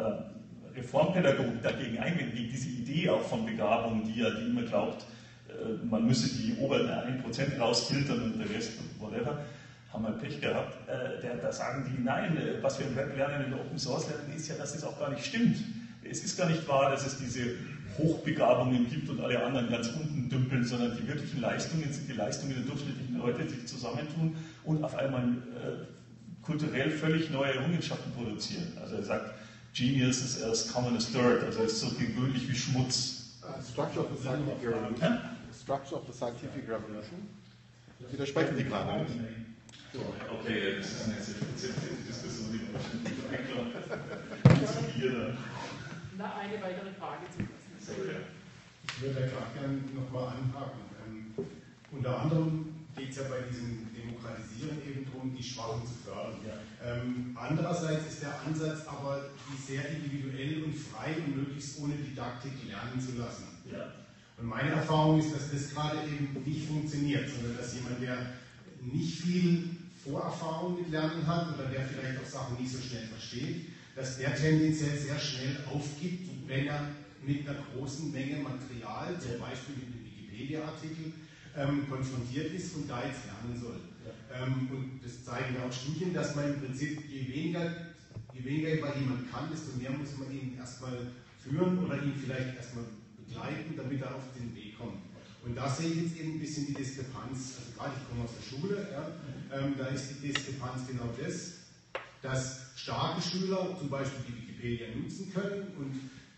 Reformpädagogik dagegen einwenden, gegen diese Idee auch von Begabung, die immer glaubt, man müsse die oberen 1% rausfiltern und der Rest, whatever, haben wir Pech gehabt. Da sagen die, nein, was wir im Web lernen, in der Open Source lernen, ist ja, dass es auch gar nicht stimmt. Es ist gar nicht wahr, dass es diese Hochbegabungen gibt und alle anderen ganz unten dümpeln, sondern die wirklichen Leistungen sind die Leistungen der durchschnittlichen Leute, die sich zusammentun und auf einmal kulturell völlig neue Errungenschaften produzieren. Also er sagt, Genius is as common as dirt, also es ist so gewöhnlich wie Schmutz.
Structure of the Scientific Revolution. Structure of the Scientific Revolution. Widersprechen Sie gerade nicht.
Okay, das ist eine sehr Diskussion, die wahrscheinlich
eine weitere Frage zu lassen.
Ich würde da gerade gerne nochmal anhaken. Unter anderem geht es ja bei diesem Demokratisieren eben darum, die Schwachen zu fördern. Ja. Andererseits ist der Ansatz aber, die sehr individuell und frei und möglichst ohne Didaktik lernen zu lassen. Ja. Und meine Erfahrung ist, dass das gerade eben nicht funktioniert, sondern dass jemand, der nicht viel Vorerfahrung mit Lernen hat oder der vielleicht auch Sachen nicht so schnell versteht, dass der tendenziell sehr schnell aufgibt, wenn er mit einer großen Menge Material, zum Beispiel in den Wikipedia-Artikel, konfrontiert ist und da jetzt lernen soll. Und das zeigen ja auch Studien, dass man im Prinzip, je weniger über jemand kann, desto mehr muss man ihn erstmal führen oder ihn vielleicht erstmal begleiten, damit er auf den Weg kommt. Und da sehe ich jetzt eben ein bisschen die Diskrepanz, also gerade ich komme aus der Schule, ja, da ist die Diskrepanz genau das, dass starke Schüler zum Beispiel die Wikipedia nutzen können und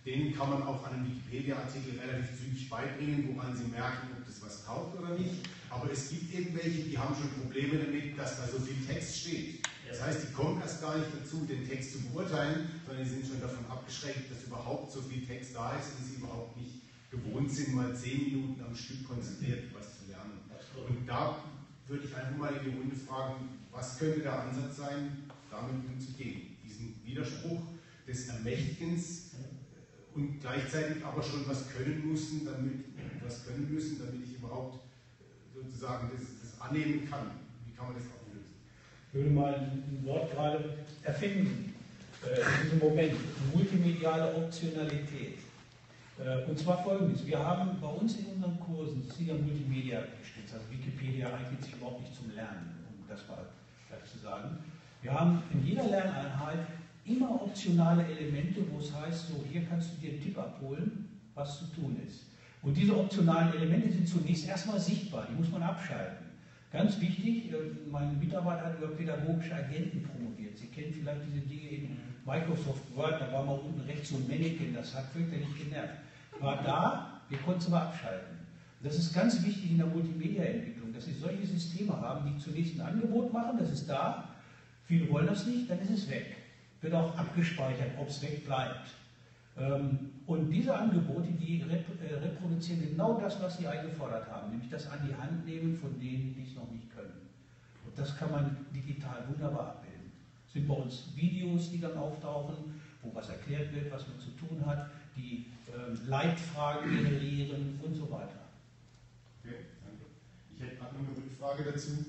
denen kann man auch einen Wikipedia-Artikel relativ zügig beibringen, woran sie merken, ob das was taugt oder nicht. Aber es gibt eben welche, die haben schon Probleme damit, dass da so viel Text steht. Das heißt, die kommen erst gar nicht dazu, den Text zu beurteilen, sondern die sind schon davon abgeschränkt, dass überhaupt so viel Text da ist und sie überhaupt nicht gewohnt sind, mal 10 Minuten am Stück konzentriert was zu lernen. Und da würde ich einfach mal in die Runde fragen, was könnte der Ansatz sein, damit umzugehen? Diesen Widerspruch des Ermächtigens und gleichzeitig aber schon was können müssen, damit ich überhaupt sozusagen das annehmen kann. Wie kann man das auflösen?
Ich würde mal ein Wort gerade erfinden, in diesem Moment, multimediale Optionalität. Und zwar folgendes: Wir haben bei uns in unseren Kursen, das ist ja Multimedia gestützt, also Wikipedia eignet sich überhaupt nicht zum Lernen, um das mal gleich zu sagen. Wir haben in jeder Lerneinheit immer optionale Elemente, wo es heißt, so hier kannst du dir einen Tipp abholen, was zu tun ist. Und diese optionalen Elemente sind zunächst erstmal sichtbar, die muss man abschalten. Ganz wichtig, mein Mitarbeiter hat über pädagogische Agenten promoviert. Sie kennen vielleicht diese Dinge in Microsoft Word, da war mal unten rechts so ein Mannequin, das hat fürchterlich genervt. War da, wir konnten es aber abschalten. Das ist ganz wichtig in der Multimedia-Entwicklung, dass Sie solche Systeme haben, die zunächst ein Angebot machen, das ist da, viele wollen das nicht, dann ist es weg. Wird auch abgespeichert, ob es weg bleibt. Und diese Angebote, die reproduzieren genau das, was Sie eingefordert haben, nämlich das an die Hand nehmen von denen, die es noch nicht können. Und das kann man digital wunderbar abbilden. Es sind bei uns Videos, die dann auftauchen, wo was erklärt wird, was man zu tun hat, die Leitfragen generieren und so weiter.
Okay, danke. Ich hätte gerade noch eine Rückfrage dazu.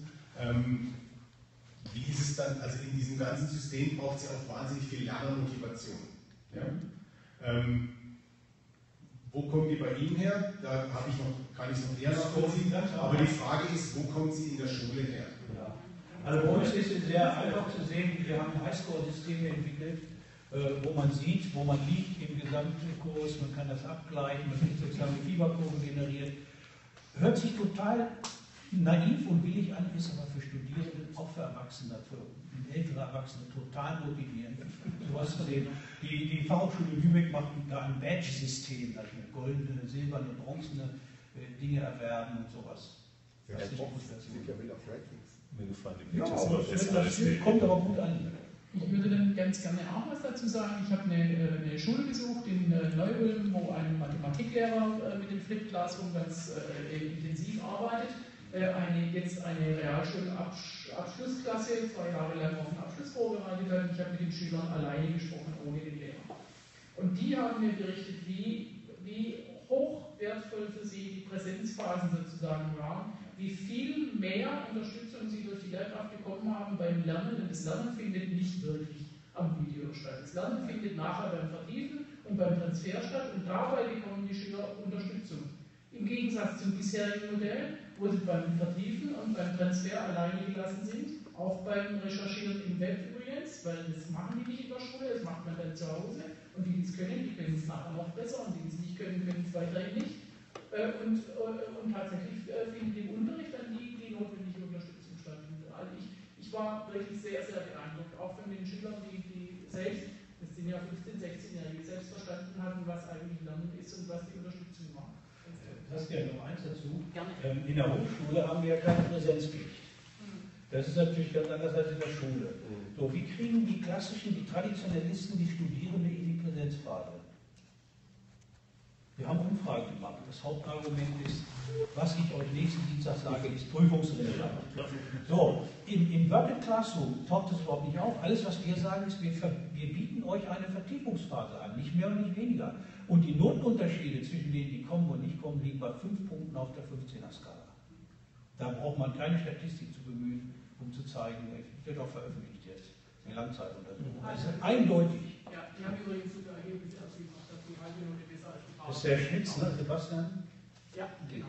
Wie ist es dann, also in diesem ganzen System braucht es ja auch wahnsinnig viel Lernmotivation. Ja? Wo kommen die bei Ihnen her? Da kann ich es noch eher nachvollziehen. Aber die Frage ist, wo kommt sie in der Schule her?
Ja. Also bei uns ist es sehr einfach zu sehen, wir haben Highscore-Systeme entwickelt, wo man sieht, wo man liegt im Gesamtkurs, man kann das abgleichen, man kann sozusagen eine Fieberkurve generiert. Hört sich total naiv und billig an, ist aber für Studierende, auch für Erwachsene, für ältere Erwachsene total motivierend, sowas zu sehen. Die Fachhochschule Lübeck macht da ein Badge-System, also mit goldene, silberne, bronzene Dinge erwerben und sowas. Das ist
sicher will auf Rankings.
Mir gefallen die
ja,
Pictures
das kommt aber gut an.
Ich würde dann ganz gerne auch was dazu sagen. Ich habe eine Schule besucht in Neu-Ulm, wo ein Mathematiklehrer mit dem Flipped Classroom ganz intensiv arbeitet. Jetzt eine Realschulabschlussklasse 2 Jahre lang auf den Abschluss vorbereitet hat. Ich habe mit den Schülern alleine gesprochen, ohne den Lehrer. Und die haben mir berichtet, wie hoch wertvoll für sie die Präsenzphasen sozusagen waren, wie viel mehr Unterstützung sie durch die Lehrkraft bekommen haben beim Lernen, denn das Lernen findet nicht wirklich am Video statt. Das Lernen findet nachher beim Vertiefen und beim Transfer statt und dabei bekommen die Schüler Unterstützung. Im Gegensatz zum bisherigen Modell, wo sie beim Vertiefen und beim Transfer alleine gelassen sind, auch beim Recherchieren im Web übrigens, weil das machen die nicht in der Schule, das macht man dann zu Hause und die es können, die können es nachher noch besser und die es nicht können, können es weiterhin nicht. Und tatsächlich findet im Unterricht dann die notwendige Unterstützung statt. Also ich war wirklich sehr, sehr beeindruckt, auch von den Schülern, die selbst, das sind ja 15-, 16-Jährige, selbst verstanden hatten, was eigentlich Lernen ist und was die Unterstützung war.
Das ist ja noch eins dazu.
Gerne.
In der Hochschule haben wir ja keine Präsenzpflicht. Das ist natürlich ganz anders als in der Schule. So, wie kriegen die Traditionalisten, die Studierenden in die Präsenzphase? Wir haben Umfragen gemacht. Das Hauptargument ist, was ich euch nächsten Dienstag sage, ist prüfungsrelevant. So, im Virtual Classroom taucht das überhaupt nicht auf. Alles, was wir sagen, ist, wir bieten euch eine Vertiefungsphase an, nicht mehr und nicht weniger. Und die Notenunterschiede zwischen denen, die kommen und nicht kommen, liegen bei 5 Punkten auf der 15er-Skala. Da braucht man keine Statistik zu bemühen, um zu zeigen, es wird auch veröffentlicht jetzt, eine Langzeituntersuchung. Das ist eindeutig.
Ja, die haben übrigens sogar erheblich ausgemacht, dass die halbe Note besser als die
Das ist der Schnitz, ne, Sebastian?
Ja.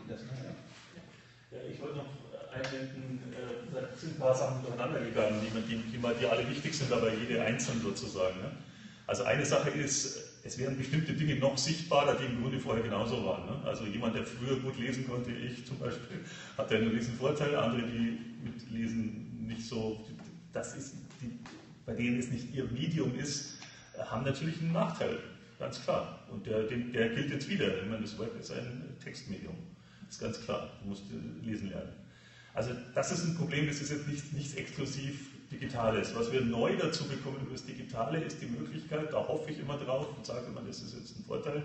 Ich wollte noch einwenden, da sind ein paar Sachen durcheinander gegangen, die alle wichtig sind, aber jede einzeln sozusagen. Ne? Also eine Sache ist, es werden bestimmte Dinge noch sichtbarer, die im Grunde vorher genauso waren. Ne? Also jemand, der früher gut lesen konnte, ich zum Beispiel, hat ja einen riesen Vorteil, andere, die mit Lesen nicht so, bei denen es nicht ihr Medium ist, haben natürlich einen Nachteil. ganz klar. Und der gilt jetzt wieder. Ich meine, das Web ist ein Textmedium. Das ist ganz klar. Du musst lesen lernen. Also das ist ein Problem, das ist jetzt nichts exklusiv Digitales. Was wir neu dazu bekommen über das Digitale ist die Möglichkeit, da hoffe ich immer drauf und sage immer, das ist jetzt ein Vorteil.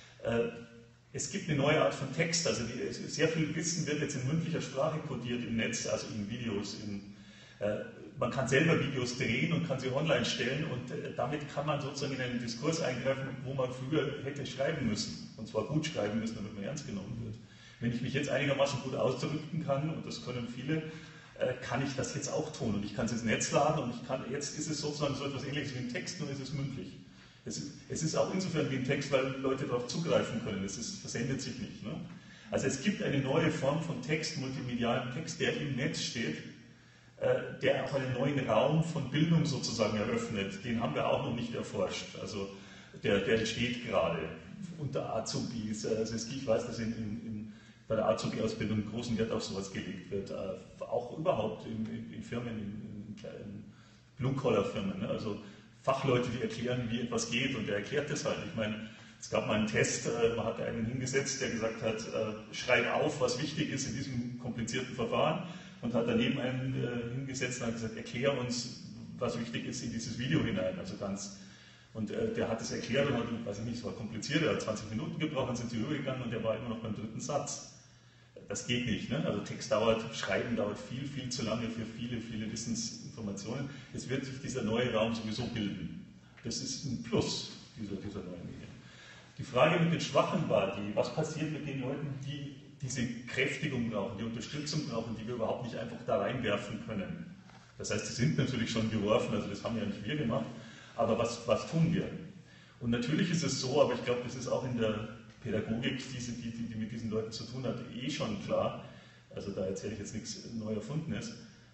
Es gibt eine neue Art von Text, also sehr viel Wissen wird jetzt in mündlicher Sprache kodiert im Netz, also in Videos. Man kann selber Videos drehen und kann sie online stellen und damit kann man sozusagen in einen Diskurs eingreifen, wo man früher hätte schreiben müssen. Und zwar gut schreiben müssen, damit man ernst genommen wird. Wenn ich mich jetzt einigermaßen gut ausdrücken kann, und das können viele, kann ich das jetzt auch tun. Und ich kann es ins Netz laden und jetzt ist es sozusagen so etwas Ähnliches wie ein Text, nur ist es mündlich. Es ist auch insofern wie ein Text, weil Leute darauf zugreifen können. Versendet sich nicht. Ne? Also es gibt eine neue Form von Text, multimedialen Text, der im Netz steht, der auch einen neuen Raum von Bildung sozusagen eröffnet. Den haben wir auch noch nicht erforscht. Also der entsteht gerade unter Azubis. Also ich weiß, dass bei der Azubi-Ausbildung großen Wert auf sowas gelegt wird. Auch überhaupt in Firmen, in kleinen Blue-Collar-Firmen. Ne? Also Fachleute, die erklären, wie etwas geht, und der erklärt das halt. Ich meine, es gab mal einen Test, man hat einen hingesetzt, der gesagt hat, schreib auf, was wichtig ist in diesem komplizierten Verfahren, und hat daneben einen hingesetzt und hat gesagt, erklär uns, was wichtig ist in dieses Video hinein. Also und der hat es erklärt und hat, weiß ich nicht, es war kompliziert, er hat 20 Minuten gebraucht, dann sind sie übergegangen und der war immer noch beim 3. Satz. Das geht nicht. Ne? Also Schreiben dauert viel, viel zu lange für viele, viele Wissensinformationen. Es wird sich dieser neue Raum sowieso bilden. Das ist ein Plus dieser neuen Medien. Die Frage mit den Schwachen war was passiert mit den Leuten, die diese Kräftigung brauchen, die Unterstützung brauchen, die wir überhaupt nicht einfach da reinwerfen können. Das heißt, die sind natürlich schon geworfen, also das haben ja nicht wir gemacht, aber was tun wir? Und natürlich ist es so, aber ich glaube, das ist auch in der Pädagogik, die mit diesen Leuten zu tun hat, schon klar, also da erzähle ich jetzt nichts neu Erfundenes,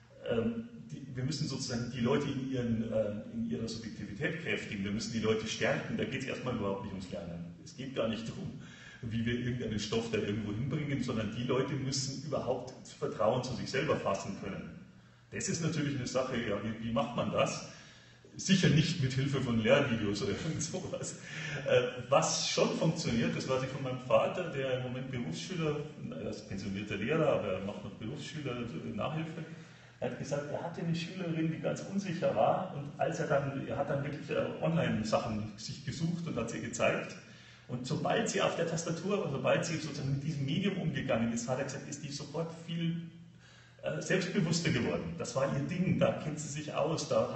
wir müssen sozusagen die Leute in ihrer Subjektivität kräftigen, wir müssen die Leute stärken, da geht es erstmal überhaupt nicht ums Lernen. Es geht gar nicht darum, wie wir irgendeinen Stoff da irgendwo hinbringen, sondern die Leute müssen überhaupt Vertrauen zu sich selber fassen können. Das ist natürlich eine Sache, ja, wie macht man das? Sicher nicht mit Hilfe von Lehrvideos oder irgend sowas. Was schon funktioniert, das weiß ich von meinem Vater, der im Moment Berufsschüler, er ist pensionierter Lehrer, aber er macht noch Berufsschüler Nachhilfe. Er hat gesagt, er hatte eine Schülerin, die ganz unsicher war, und er hat dann wirklich Online-Sachen sich gesucht und hat sie gezeigt. Und sobald sie auf der Tastatur, sobald sie sozusagen mit diesem Medium umgegangen ist, hat er gesagt, ist die sofort viel selbstbewusster geworden. Das war ihr Ding, da kennt sie sich aus, da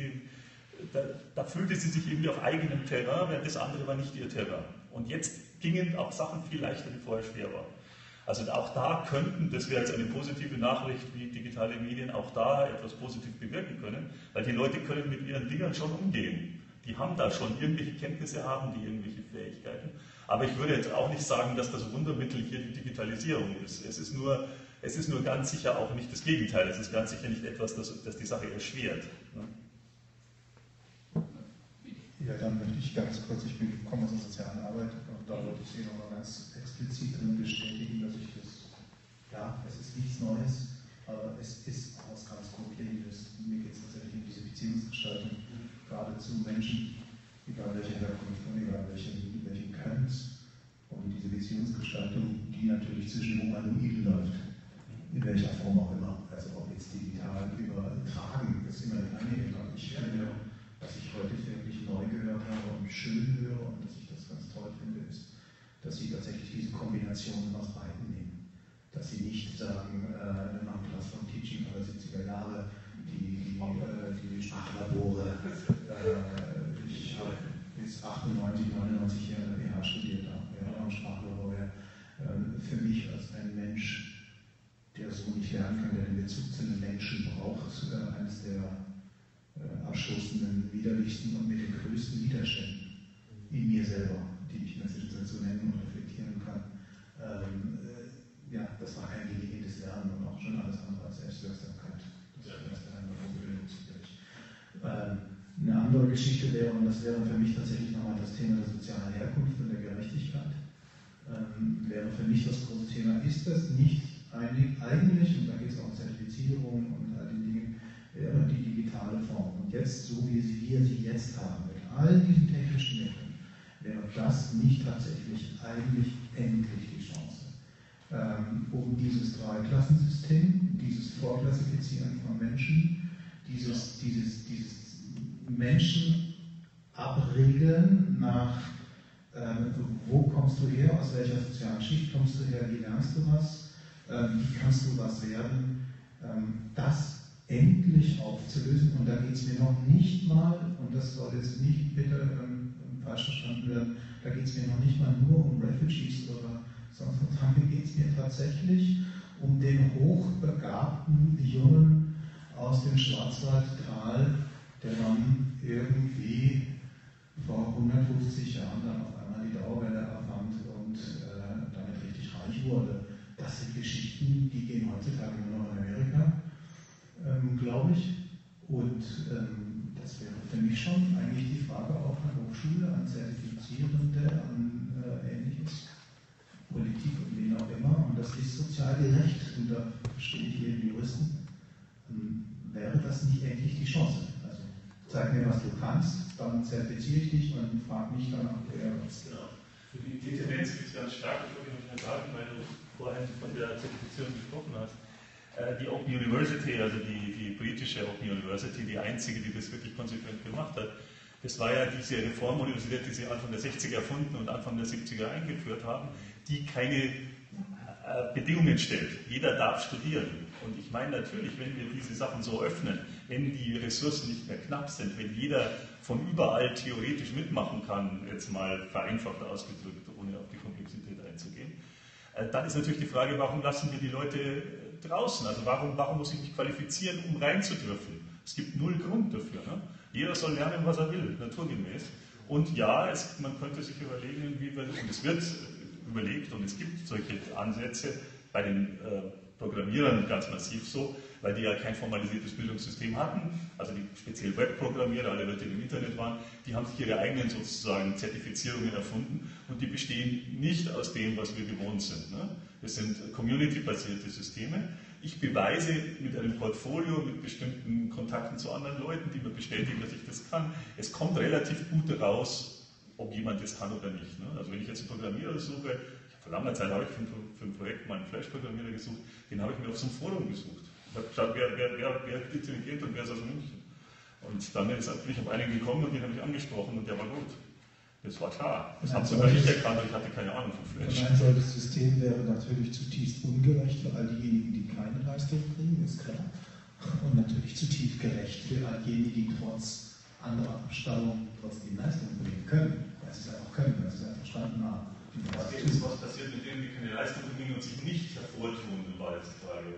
fühlte sie sich irgendwie auf eigenem Terrain, während das andere war nicht ihr Terrain. Und jetzt gingen auch Sachen viel leichter, die vorher schwer waren. Also auch da könnten, das wäre jetzt eine positive Nachricht, wie digitale Medien auch da etwas positiv bewirken können, weil die Leute können mit ihren Dingern schon umgehen. Die haben da schon irgendwelche Kenntnisse, haben die irgendwelche Fähigkeiten. Aber ich würde jetzt auch nicht sagen, dass das Wundermittel hier die Digitalisierung ist. Es ist nur ganz sicher auch nicht das Gegenteil. Es ist ganz sicher nicht etwas, das die Sache erschwert.
Ja, dann möchte ich ganz kurz, ich komme aus der sozialen Arbeit, und da wollte ich Sie nochmal ganz explizit drin bestätigen, dass ich es ist nichts Neues, aber es ist auch was ganz Grundlegendes. Mir geht es tatsächlich um diese Beziehungsgestaltung, gerade zu Menschen, egal welche Herkunft und egal welchen Könns, um diese Beziehungsgestaltung, die natürlich zwischen Humanoiden läuft, in welcher Form auch immer, also ob jetzt digital übertragen, ist immer eine Element. Ich finde, was ich heute wirklich neu gehört habe und schön höre und dass ich das ganz toll finde, ist, dass Sie tatsächlich diese Kombinationen aus beiden nehmen. Dass Sie nicht sagen, wir machen das von Teaching aller 70er Jahre, die Sprachlabore. Ich habe bis 98, 99 hier in der BH studiert, am Sprachlabor. Für mich als ein Mensch, der so nicht lernen kann, der den Bezug zu den Menschen braucht, eines der abstoßenden, widerlichsten und mit den größten Widerständen in mir selber, die ich in der Zwischenzeit so nennen und reflektieren kann. Das war kein gelingendes Lernen und auch schon alles andere als Selbstwirksamkeit. Das ist eine andere Geschichte wäre, und das wäre für mich tatsächlich nochmal das Thema der sozialen Herkunft und der Gerechtigkeit, wäre für mich das große Thema, ist das nicht eigentlich, und da geht es auch um Zertifizierung und all die Dinge, die digitale Form. Und jetzt, so wie wir sie jetzt haben, mit all diesen technischen Mitteln,
wäre das nicht tatsächlich eigentlich endlich die Chance, um dieses Dreiklassensystem, dieses Vorklassifizieren von Menschen, dieses Menschen abregeln nach wo kommst du her, aus welcher sozialen Schicht kommst du her, wie lernst du was, wie kannst du was werden, das endlich aufzulösen. Und da geht es mir noch nicht mal, und das soll jetzt nicht bitte falsch verstanden werden, da geht es mir noch nicht mal nur um Refugees oder sonst was, da geht es mir tatsächlich um den hochbegabten Jungen aus dem Schwarzwaldtal, der dann irgendwie vor 150 Jahren dann auf einmal die Dauerwelle erfand und damit richtig reich wurde. Das sind Geschichten, die gehen heutzutage nur noch in Amerika, glaube ich. Und das wäre für mich schon eigentlich die Frage auch an Hochschule, an Zertifizierende, an Ähnliches, Politik und wen auch immer. Und das ist sozial gerecht. Und da verstehe ich jeden Juristen. Wäre das nicht endlich die Chance? Also zeig mir, was du kannst, dann zertifiziere ich dich und frage mich danach, wer was.
Genau. Für die Tendenz gibt es ganz stark, das wollte ich noch mal sagen, weil du vorhin von der Zertifizierung gesprochen hast. Die Open University, also die britische Open University, die einzige, die das wirklich konsequent gemacht hat, das war ja diese Reformuniversität, die sie Anfang der 60er erfunden und Anfang der 70er eingeführt haben, die keine Bedingungen stellt. Jeder darf studieren. Und ich meine natürlich, wenn wir diese Sachen so öffnen, wenn die Ressourcen nicht mehr knapp sind, wenn jeder von überall theoretisch mitmachen kann, jetzt mal vereinfacht ausgedrückt, ohne auf die Komplexität einzugehen, dann ist natürlich die Frage, warum lassen wir die Leute draußen? Also warum muss ich mich qualifizieren, um rein zu dürfen? Es gibt null Grund dafür. Ne? Jeder soll lernen, was er will, naturgemäß. Und ja, man könnte sich überlegen, und es wird überlegt und es gibt solche Ansätze bei den Programmierern ganz massiv so, weil die ja kein formalisiertes Bildungssystem hatten, also die speziell Webprogrammierer, alle Leute, die im Internet waren, die haben sich ihre eigenen sozusagen Zertifizierungen erfunden und die bestehen nicht aus dem, was wir gewohnt sind. Ne? Das sind community-basierte Systeme. Ich beweise mit einem Portfolio, mit bestimmten Kontakten zu anderen Leuten, die mir bestätigen, dass ich das kann. Es kommt relativ gut raus, ob jemand das kann oder nicht. Ne? Also wenn ich jetzt einen Programmierer suche, vor langer Zeit habe ich für ein Projekt mal einen Flash-Programmierer gesucht, den habe ich mir auf so einem Forum gesucht. Ich habe geschaut, wer ist intelligent und wer ist aus München. Und dann bin ich auf einen gekommen und den habe ich angesprochen und der war gut. Das war klar. Das haben sogar nicht erkannt, und ich hatte keine Ahnung von Flash.
Ein solches System wäre natürlich zutiefst ungerecht für all diejenigen, die keine Leistung bringen, ist klar. Und natürlich zutiefst gerecht für all diejenigen, die trotz anderer Abstammung trotzdem Leistung bringen können. Weil sie es einfach können, weil sie es einfach verstanden haben.
Was passiert mit denen, die keine Leistung bringen und sich nicht hervortun, war jetzt die Frage.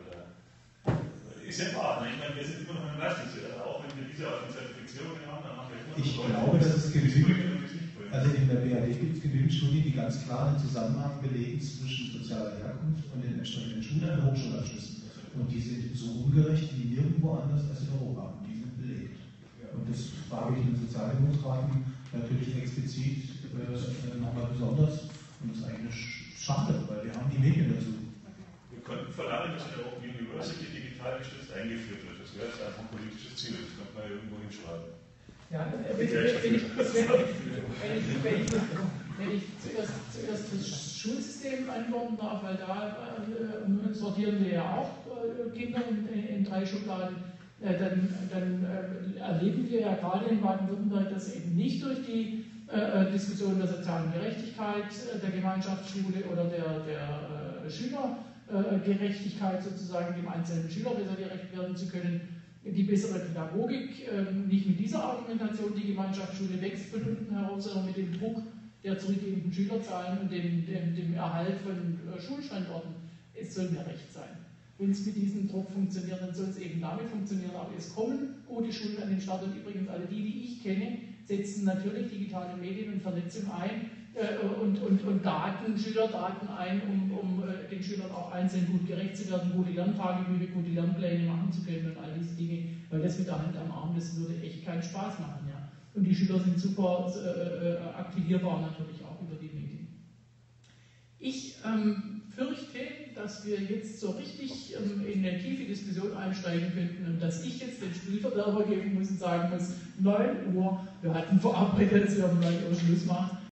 Ist ja wahr, ne? Ich meine, wir sind immer noch in einem Leistungswert, auch wenn wir diese Art von Zertifizierungen haben, dann haben wir immer noch
Ich glaube, dass es genügend. Also in der BRD gibt es genügend Studien, die ganz klar den Zusammenhang belegen zwischen sozialer Herkunft und den entsprechenden Schulen und Hochschulabschlüssen. Und die sind so ungerecht wie nirgendwo anders als in Europa. Die sind belegt. Und das frage ich den Sozialdemokraten natürlich explizit nochmal besonders. Und das ist eigentlich schade, weil wir haben die Medien dazu.
Wir könnten verlangen, dass in der Open University digital gestützt eingeführt wird. Das wäre jetzt einfach ein politisches Ziel. Das könnte man ja irgendwo hinschreiben.
Ja, wenn ich zuerst das Schulsystem antworten darf, weil da sortieren wir ja auch Kinder in 3 Schubladen, dann erleben wir ja gerade in Baden-Württemberg, dass eben nicht durch die Diskussion der sozialen Gerechtigkeit, der Gemeinschaftsschule oder der Schülergerechtigkeit sozusagen, dem einzelnen Schüler besser gerecht werden zu können, die bessere Pädagogik, nicht mit dieser Argumentation, die Gemeinschaftsschule wächst von unten heraus, sondern mit dem Druck der zurückgehenden Schülerzahlen und dem Erhalt von Schulstandorten. Es soll mir recht sein. Wenn es mit diesem Druck funktioniert, dann soll es eben damit funktionieren. Aber es kommen gute Schulen an den Start und übrigens alle die ich kenne, setzen natürlich digitale Medien und Vernetzung ein und Daten, Schülerdaten ein, um den Schülern auch einzeln gut gerecht zu werden, gute Lerntagebücher, gute Lernpläne machen zu können und all diese Dinge, weil das mit der Hand am Arm, das würde echt keinen Spaß machen. Ja. Und die Schüler sind super aktivierbar natürlich auch über die Medien. Ich fürchte, dass wir jetzt so richtig in eine tiefe Diskussion einsteigen könnten und dass ich jetzt den Spielverderber geben muss und sagen muss, 9 Uhr, wir hatten verabredet, dass wir um 9 Uhr Schluss machen.